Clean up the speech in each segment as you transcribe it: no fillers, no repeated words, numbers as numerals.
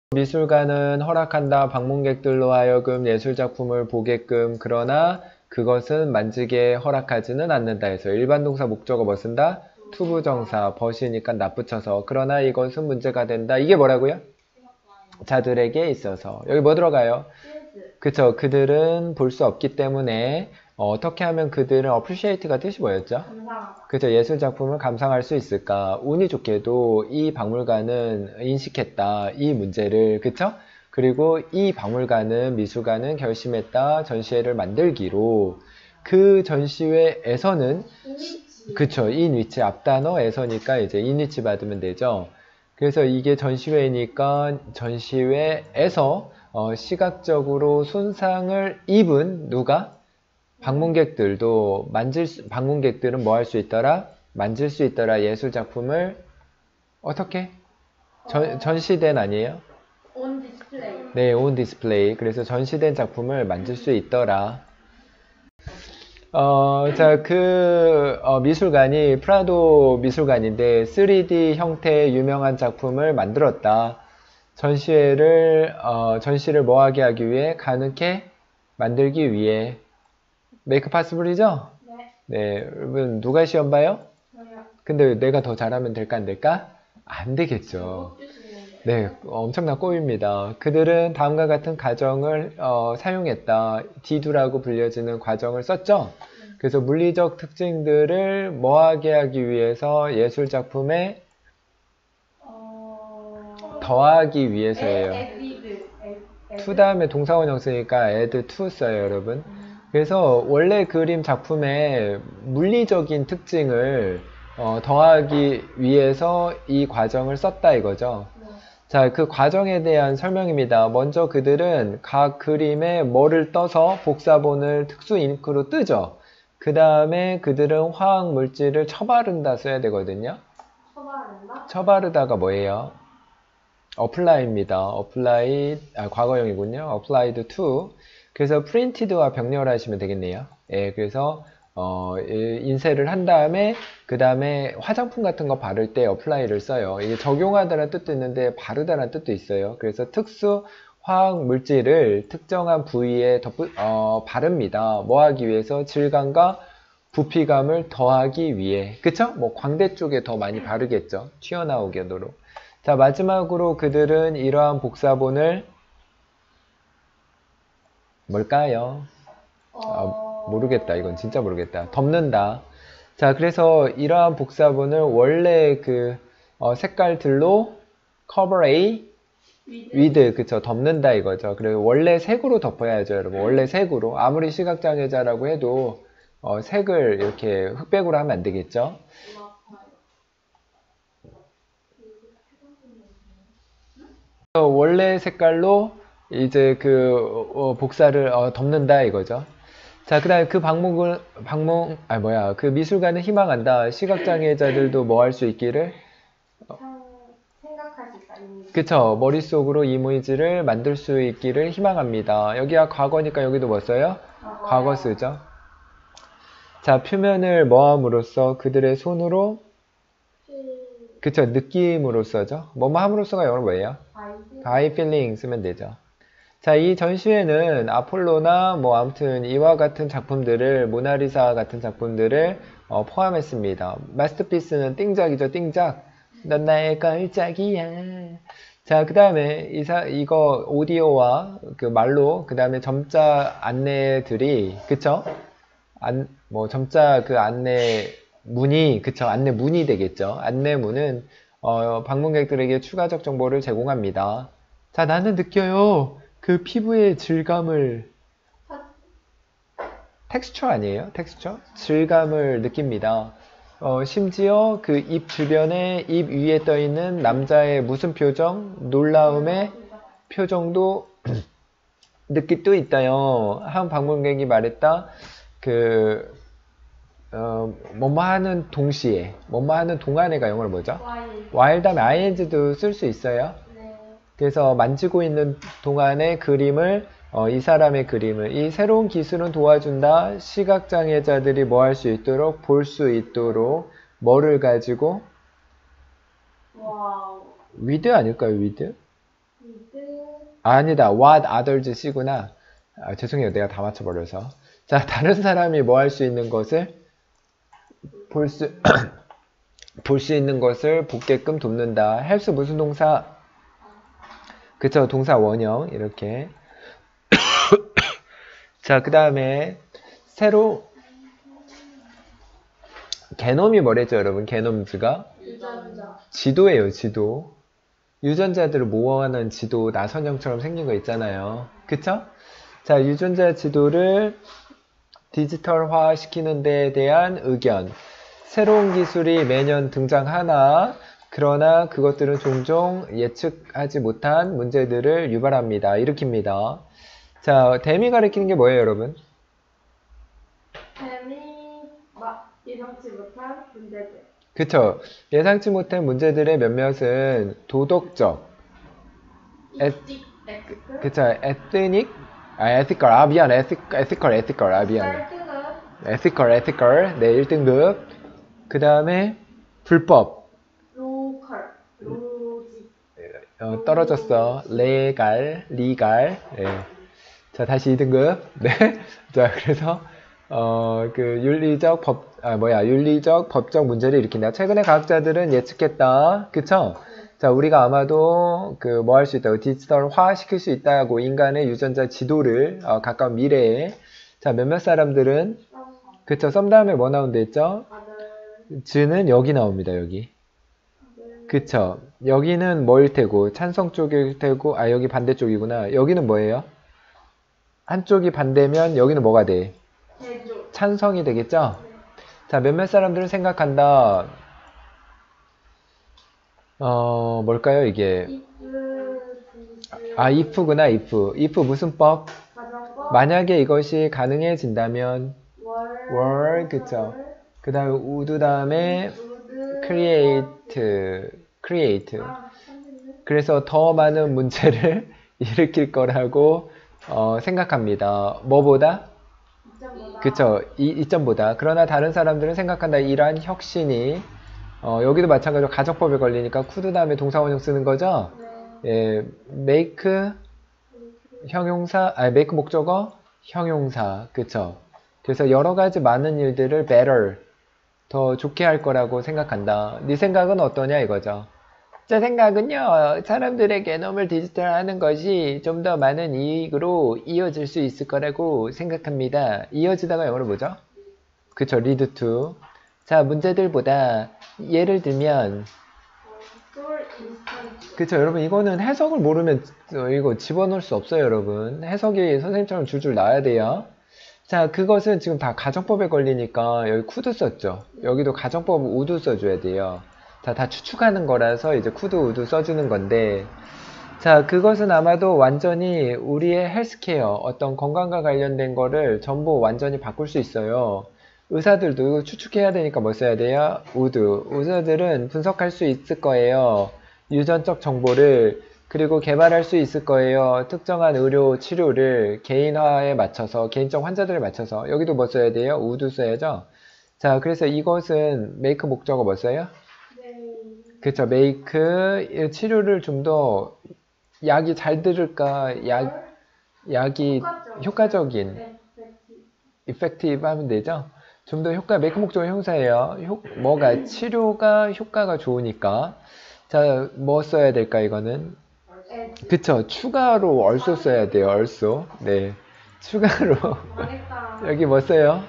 미술관은 허락한다. 방문객들로 하여금 예술작품을 보게끔. 그러나 그것은 만지게 허락하지는 않는다 해서 일반 동사 목적어 뭐 쓴다? 투부정사 벗이니까 납붙여서. 그러나 이것은 문제가 된다. 이게 뭐라고요? 자들에게 있어서. 여기 뭐 들어가요? 그쵸. 그들은 볼 수 없기 때문에 어떻게 하면 그들은 appreciate가 뜻이 뭐였죠? 그쵸. 예술작품을 감상할 수 있을까? 운이 좋게도 이 박물관은 인식했다. 이 문제를. 그쵸? 그리고 이 박물관은 미술관은 결심했다. 전시회를 만들기로. 그 전시회에서는 그쵸. in which 앞단어에서니까 이제 in which 받으면 되죠. 그래서 이게 전시회니까 전시회에서 시각적으로 손상을 입은 누가? 방문객들도 방문객들은 뭐 할 수 있더라? 만질 수 있더라. 예술 작품을 어떻게? 전시된 아니에요? on display. 네, on display. 그래서 전시된 작품을 만질 수 있더라. 자, 미술관이 프라도 미술관인데 3D 형태의 유명한 작품을 만들었다. 전시를 뭐하게 하기 위해? 가능케 만들기 위해. 메이크 파스블이죠? 네. 네, 여러분 누가 시험 봐요? 저요. 근데 내가 더 잘하면 될까 안 될까? 안 되겠죠. 네, 엄청난 꼬입니다. 그들은 다음과 같은 과정을 사용했다. 디두라고 불려지는 과정을 썼죠? 그래서 물리적 특징들을 뭐하게 하기 위해서 예술작품에 더하기 위해서예요. to 다음에 동사원형 쓰니까 add to 써요, 여러분. 그래서 원래 그림 작품의 물리적인 특징을 더하기 위해서 이 과정을 썼다 이거죠. 자, 그 과정에 대한 설명입니다. 먼저 그들은 각 그림에 뭐를 떠서 복사본을 특수 잉크로 뜨죠. 그 다음에 그들은 화학 물질을 처바른다 써야 되거든요. 처바른다? 처바르다가 뭐예요? apply입니다. apply, 과거형이군요. applied to. 그래서 printed와 병렬하시면 되겠네요. 예, 그래서 인쇄를 한 다음에 그 다음에 화장품 같은 거 바를 때 apply를 써요. 이게 적용하다라는 뜻도 있는데 바르다라는 뜻도 있어요. 그래서 특수 화학 물질을 특정한 부위에 바릅니다. 뭐 하기 위해서? 질감과 부피감을 더하기 위해. 그쵸? 뭐 광대 쪽에 더 많이 바르겠죠. 튀어나오게도록. 자, 마지막으로 그들은 이러한 복사본을 뭘까요? 모르겠다. 이건 진짜 모르겠다. 덮는다. 자, 그래서 이러한 복사본을 원래 색깔들로 cover A with, 그쵸. 덮는다 이거죠. 그리고 원래 색으로 덮어야죠, 여러분. 원래 색으로. 아무리 시각장애자라고 해도 색을 이렇게 흑백으로 하면 안 되겠죠. 원래 색깔로 이제 복사를 덮는다 이거죠. 자, 그 다음에 그 미술관은 희망한다. 시각장애자들도 뭐 할 수 있기를? 생각할 수 있다. 그쵸. 머릿속으로 이미지를 만들 수 있기를 희망합니다. 여기가 과거니까 여기도 뭐 써요? 과거 쓰죠. 자, 표면을 뭐 함으로써? 그들의 손으로? 그쵸. 느낌으로써죠. 뭐뭐 함으로써가 영어로 뭐예요? by feeling 쓰면 되죠. 자, 이 전시회는 아폴로나 뭐 아무튼 이와 같은 작품들을 모나리사 같은 작품들을 포함했습니다. 마스터피스는 띵작이죠. 띵작. 넌 나의 걸작이야. 자, 그 다음에 이거 오디오와 그 말로 그 다음에 점자 안내들이 그쵸? 점자 그 안내 문이 그쵸? 안내 문이 되겠죠. 안내문은 방문객들에게 추가적 정보를 제공합니다. 자, 나는 느껴요. 그 피부의 질감을 텍스처 아니에요? 텍스처? 질감을 느낍니다. 심지어 그 입 주변에 입 위에 떠 있는 남자의 무슨 표정? 놀라움의 표정도 느낄 수 있다요. 한 방문객이 말했다. 뭐뭐 하는 동시에, 뭐뭐 하는 동안에가 영어로 뭐죠? while 다음에 ing도 쓸 수 있어요. 그래서 만지고 있는 동안의 그림을 이 사람의 그림을 이 새로운 기술은 도와준다. 시각장애자들이 뭐 할 수 있도록 볼 수 있도록 뭐를 가지고 with 아닐까요? with? 아니다. What others C구나. 아, 죄송해요. 내가 다 맞춰버려서. 자, 다른 사람이 뭐 할 수 있는 것을 볼 수 있는 것을 보게끔 돕는다. helps 무슨 동사? 그쵸, 동사 원형 이렇게. 자, 그 다음에 새로 개놈이 뭐랬죠, 여러분? 개놈즈가 유전자. 지도예요, 지도. 유전자들을 모아놓은 지도, 나선형처럼 생긴 거 있잖아요. 그쵸? 자, 유전자 지도를 디지털화 시키는 데에 대한 의견. 새로운 기술이 매년 등장하나, 그러나 그것들은 종종 예측하지 못한 문제들을 유발합니다. 일으킵니다. 자, 댐이 가리키는 게 뭐예요, 여러분? 뱀이 예상치 못한 문제들. 그쵸. 예상치 못한 문제들의 몇몇은 도덕적, 이직, 엑스. 그쵸. 에스닉, ethical, 미안. ethical, 미안. 쌀뜨는 ethical, 네, 1등급. 그 다음에 불법, 로컬, 로직. 떨어졌어. legal, 네. 자, 다시 2등급. 네. 자, 그래서, 윤리적 법적 문제를 일으킨다. 최근에 과학자들은 예측했다. 그쵸? 자, 우리가 아마도 뭐 할 수 있다고, 디지털화 시킬 수 있다고, 인간의 유전자 지도를, 가까운 미래에. 자, 몇몇 사람들은, 그쵸? 썸 다음에 뭐 나온다 했죠? 즈는 여기 나옵니다, 여기. 그쵸? 여기는 뭐일 테고, 찬성 쪽일 테고, 여기 반대쪽이구나. 여기는 뭐예요? 한쪽이 반대면 여기는 뭐가 돼? 대조. 찬성이 되겠죠? 자, 몇몇 사람들은 생각한다. 뭘까요, 이게? if구나, if. if 무슨 법? 가정법. 만약에 이것이 가능해진다면, 월. 그쵸? 그 다음에 우드 다음에 우드. create. 그래서 더 많은 문제를 일으킬 거라고 생각합니다. 뭐보다? 그쵸. 이점보다. 그러나 다른 사람들은 생각한다. 이러한 혁신이 여기도 마찬가지로 가정법에 걸리니까 쿠드 다음에 동사원형 쓰는 거죠. 네. 예, make 형용사, make 목적어 형용사. 그쵸. 그래서 여러 가지 많은 일들을 better 더 좋게 할 거라고 생각한다. 네 생각은 어떠냐 이거죠. 제 생각은요, 사람들의 개념을 디지털화하는 것이 좀 더 많은 이익으로 이어질 수 있을 거라고 생각합니다. 이어지다가 영어로 뭐죠? 그쵸, lead to. 자, 문제들보다 예를 들면, 그쵸, 여러분 이거는 해석을 모르면 이거 집어넣을 수 없어요, 여러분. 해석이 선생님처럼 줄줄 나와야 돼요. 자, 그것은 지금 다 가정법에 걸리니까 여기 쿠드 썼죠. 여기도 가정법 우드 써줘야 돼요. 자, 다 추측하는 거라서 이제 쿠드 우드 써주는 건데, 자, 그것은 아마도 완전히 우리의 헬스케어, 어떤 건강과 관련된 거를 전부 완전히 바꿀 수 있어요. 의사들도 추측해야 되니까 뭐 써야 돼요? 우드. 의사들은 분석할 수 있을 거예요. 유전적 정보를. 그리고 개발할 수 있을 거예요. 특정한 의료 치료를 개인화에 맞춰서, 개인적 환자들에 맞춰서. 여기도 뭐 써야 돼요? 우드 써야죠. 자, 그래서 이것은 make 목적어 뭐 써요? 그쵸, make. 치료를 좀 더 약이 잘 들을까, 약이 효과적인, effective 하면 되죠? 좀 더 make 목적어 형사예요. 뭐가, 치료가 효과가 좋으니까. 자, 뭐 써야 될까, 이거는? 그쵸, 추가로 also 써야 돼요, also. 네. 추가로. 여기 뭐 써요?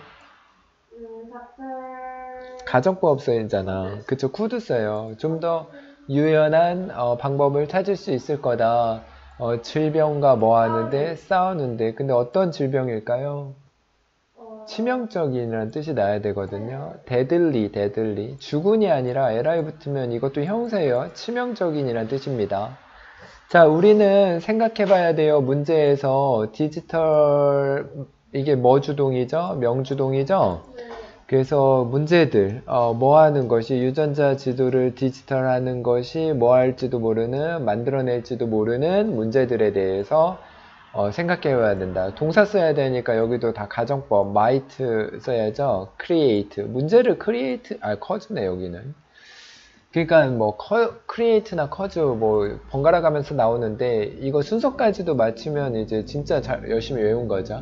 가정법 써야잖아. 그쵸, could 써요. 좀 더 유연한 방법을 찾을 수 있을 거다. 질병과 뭐 하는데? 싸우는데. 근데 어떤 질병일까요? 치명적인이라는 뜻이 나야 되거든요. deadly. 주군이 아니라 li 붙으면 이것도 형사예요. 치명적인이라는 뜻입니다. 자, 우리는 생각해 봐야 돼요. 문제에서 디지털, 이게 뭐 주동이죠? 명주동이죠? 그래서 문제들, 뭐 하는 것이, 유전자 지도를 디지털하는 것이 뭐 할지도 모르는, 만들어낼지도 모르는 문제들에 대해서 생각해 봐야 된다. 동사 써야 되니까 여기도 다 가정법, might 써야죠. create. 문제를 create, cause네, 여기는. 그러니까 뭐 create나 cause 뭐 번갈아 가면서 나오는데 이거 순서까지도 맞추면 이제 진짜 열심히 외운 거죠.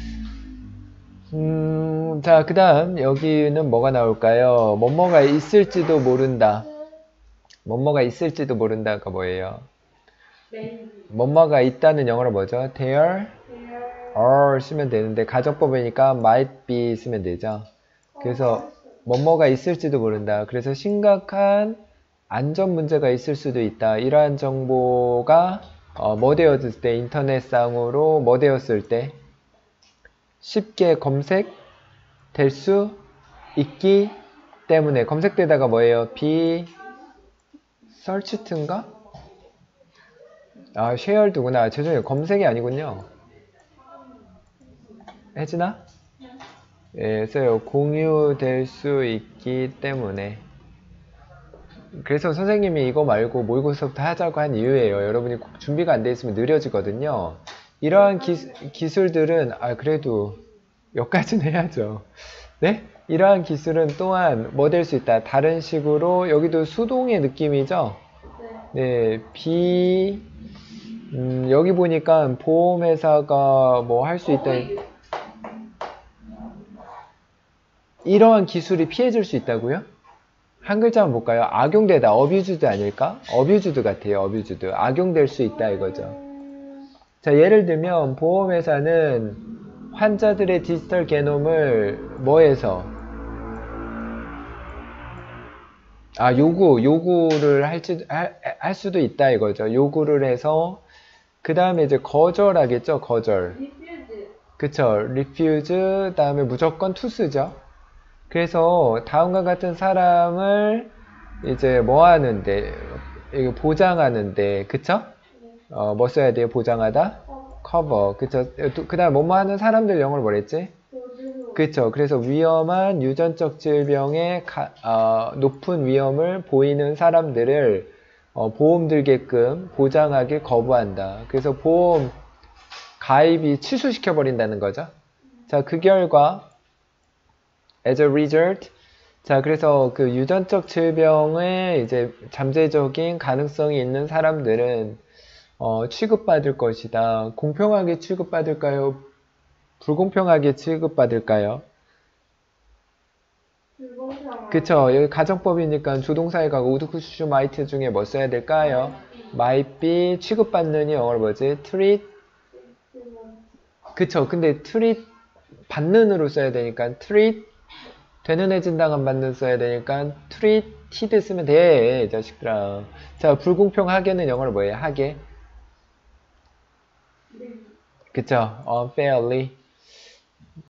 자, 그 다음 여기는 뭐가 나올까요? 뭐뭐가 있을지도 모른다. 뭐뭐가 있을지도 모른다가 뭐예요? maybe. 뭐뭐가 있다는 영어로 뭐죠? There There are 쓰면 되는데 가정법이니까 might be 쓰면 되죠. 그래서 뭐뭐가 있을지도 모른다. 그래서 심각한 안전 문제가 있을 수도 있다. 이러한 정보가 뭐 되었을 때 인터넷상으로 뭐 되었을 때 쉽게 검색될 수 있기 때문에 검색되다가 뭐예요? be searched인가? 아, shared구나. 죄송해요. 검색이 아니군요. 혜진아? 예, 써요. 공유될 수 있기 때문에. 그래서 선생님이 이거 말고 모의고사부터 하자고 한 이유예요. 여러분이 준비가 안 돼 있으면 느려지거든요. 이러한 기술들은, 그래도 여기까지는 해야죠. 네? 이러한 기술은 또한 뭐 될 수 있다. 다른 식으로, 여기도 수동의 느낌이죠? 네, 여기 보니까 보험회사가 뭐 할 수 있다. 이러한 기술이 피해질 수 있다고요? 한 글자만 볼까요? 악용되다. 어뷰즈드 아닐까? 어뷰즈드 같아요. 어뷰즈드. 악용될 수 있다 이거죠. 자, 예를 들면 보험회사는 환자들의 디지털 게놈을 뭐해서 요구를 할 수도 있다 이거죠. 요구를 해서 그 다음에 이제 거절하겠죠. 거절. refuse. 그쵸. refuse 다음에 무조건 to쓰죠. 그래서 다음과 같은 사람을 이제 뭐 하는데 이거 보장하는데 그쵸? 뭐 써야 돼요? 보장하다? cover. 그쵸? 그 다음 뭐뭐 하는 사람들 영어로 뭐랬지? 그쵸? 그래서 위험한 유전적 질병의 높은 위험을 보이는 사람들을 보험 들게끔 보장하길 거부한다. 그래서 보험 가입이 취소시켜 버린다는 거죠. 자, 그 결과 as a result, 자, 그래서 그 유전적 질병의 이제 잠재적인 가능성이 있는 사람들은 취급받을 것이다. 공평하게 취급받을까요? 불공평하게 취급받을까요? 불공평한. 그쵸. 여기 가정법이니까 조동사에 가고 우드쿠슈 마이트 중에 뭐 써야 될까요? might be 취급받는이 영어로 뭐지? treat. 그쵸. 근데 treat 받는으로 써야 되니까 treat 되는 해진당한 받는 써야 되니까 treated 쓰면 돼, 자식들아. 자, 불공평하게는 영어로 뭐예요? 하게. 그쵸. unfairly.